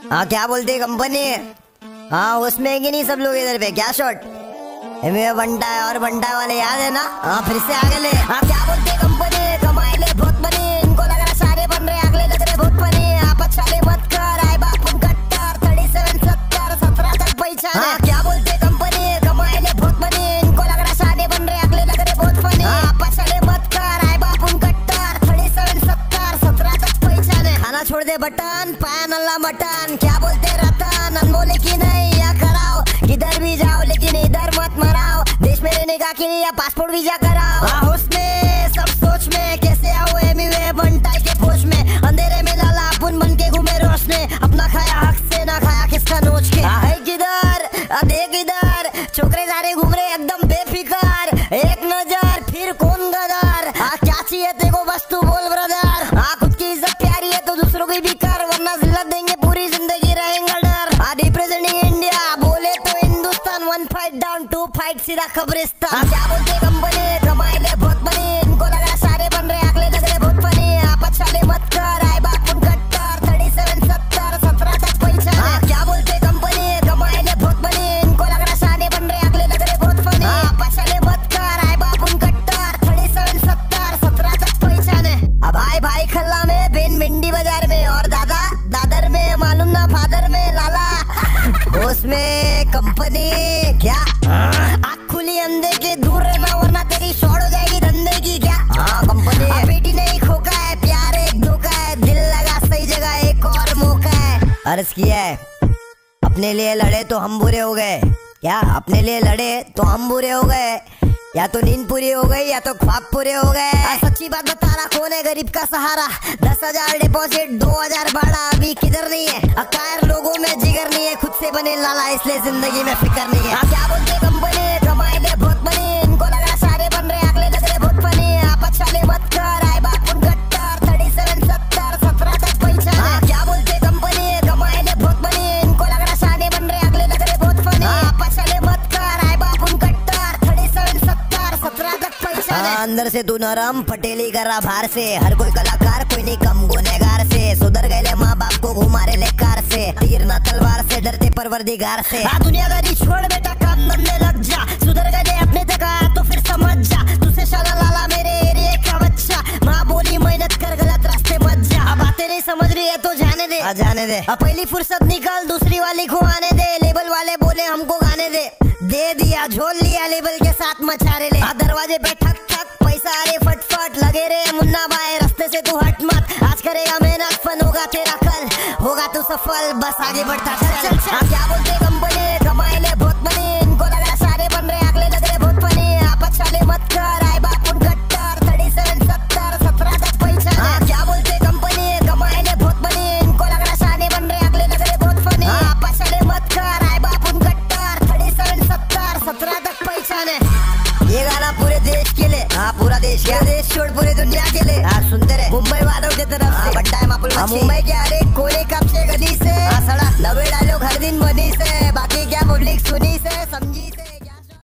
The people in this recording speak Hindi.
हाँ क्या बोलते कंपनी? हाँ उसमें कि नहीं सब लोग इधर पे क्या शॉट? बंटा है और बंटा वाले याद है ना? हाँ फिर से आगे ले। हाँ क्या बोलते कंपनी? कमाए ले बहुत बनी, इनको लग रहा सारे बन रहे, अगले लग रहे बहुत बनी। आपस साले मत कर, आए बाप कट्टर 37 70 17 तक पहचान। हाँ क्या बोलते कंपनी? कमाए ले बहुत बनी, इनको लग रहा सारे बन रहे, अगले लग रहे बहुत बनी। आपस साले मत कर, आए बाप कट्टर 37 70 17 तक पहचान। खाना छोड़ दे बटन, पाया नल्ला मटन। क्या बोलते रतन? अनबोले की नहीं या कराओ, किधर भी जाओ लेकिन इधर मत मराओ। देश में रहने का के लिए या पासपोर्ट वीजा कराओ। होश में सब सोच में, कैसे आओ एमिवे बंटाई के पोष में। अंधेरे में लाला अपन बन के घूमे रोशने, अपना खाया हक से ना खाया किसका नोच के। है किधर देख इधर, छोकरे सारे घूम रहे एकदम बेफिकर। एक नजर फिर कौन गदर, क्या चाहिए तेको बस तू बोल ब्रदर। खुद की इज्जत प्यारी है तो दूसरों की भी कर, वरना जिल्लत देंगे पूरी जिंदगी रहेंगे डर। रिप्रेजेंटिंग इंडिया बोले तो हिंदुस्तान, 1 फाइट डाउन 2 फाइट सीधा कब्रिस्तान। क्या बोलते कंपनी? कमाए ले बहुत बनी, इनको लग रहा सारे बन रहे, अगले लग रहे बहुत बनी। आपस साले मत कर, आए बाप कट्टर 37 70 17 तक पहचान। क्या बोलते कंपनी? कमाए ले बहुत बनी, इनको लग रहा सारे बन रहे, अगले लग रहे बहुत बनी। आपस साले मत कर, आए बाप कट्टर 37 70 17 तक पहचान। अब भाई भाई खल्ला में, बेन भिंडी बाजार में, और दादा दादर में, मालूम ना फादर में लाला। उसमें कंपनी क्या? आँख खुली अंधे के दूर रहना, वरना तेरी शॉर्ट हो जाएगी धंधे की। क्या कंपनी? बेटी नहीं खोका है, प्यार एक धोखा है, दिल लगा सही जगह एक और मौका है। अर्ज किया है अपने लिए लड़े तो हम बुरे हो गए। क्या अपने लिए लड़े तो हम बुरे हो गए? या तो नींद पूरी हो गई या तो ख्वाब पूरे हो गए। सच्ची बात बता रहा, कौन है गरीब का सहारा? 10,000 डिपॉजिट 2,000 भाड़ा, अभी किधर नहीं है। अकायर लोगों में जिगर नहीं है, खुद से बने लाला इसलिए जिंदगी में फिक्र नहीं है। क्या बोलते कंपनी? कमाए ले बहुत बनी, इनको लग रहा सारे बन रहे, अगले लग रहे बहुत बनी। आपस साले मत कर, आए बाप कट्टर 37 70 17 तक पहचान। क्या बोलते कंपनी? कमाए ले बहुत बनी, इनको लग रहा सारे बन रहे, अगले लग रहे बहुत बनी। आपस साले मत कर, आए बाप कट्टर 37 70 17 तक पहचान। अंदर से तू नरम पटेली कर रहा बाहर से, हर कोई कलाकार कोई नहीं कम गुनेगार से। सुधर गए माँ बाप को घुमारे ले कार से, तीर ना तलवार से डरते परवरदिगार से। दुनियादारी छोड़ बेटा काम धंधे लग जा, सुधर गए अपने तक आया तो फिर समझ जा। तुझसे शाला लाला मेरे एरिया का बच्चा, माँ बोली मेहनत कर गलत रास्ते मत जा। अब बातें नहीं समझ रही है तो जाने दे, जाने दे। पहली फुर्सत निकल दूसरी वाली को आने दे। लेबल वाले बोले हमको गाने दे, दे दिया झोल लिया लेबल के साथ मचारे ले। दरवाजे पे ठक ठक पैसा अरे फटफट लगे रे मुन्ना भाई, रास्ते से तू हट मत। आज करेगा मेहनत फन होगा तेरा कल, होगा तू सफल बस आगे बढ़ता चल। क्या बोलते कंपनी? कमाए ले बहुत बनी, इनको लग रहा सारे बन रहे, अगले लग रहे बहुत बनी। आपस साले मत कर, आए बाप कट्टर 37 70 17 तक पहचान। क्या बोलते कंपनी? कमाए ले बहुत बनी, इनको लग रहा सारे बन रहे, अगले लग रहे बहुत बनी। आपस साले मत कर, आए बाप कट्टर 37 70 17 तक पहचान। ये गाना पूरे देश के लिए, हाँ पूरा देश, क्या देश छोड़ पूरी दुनिया के लिए। सुनते रहे मुंबई वालों की तरफ से, बट्टा है मापुल मुंबई के हर एक कोने कब से गली से। सड़क नवे डालो हर दिन बनी से।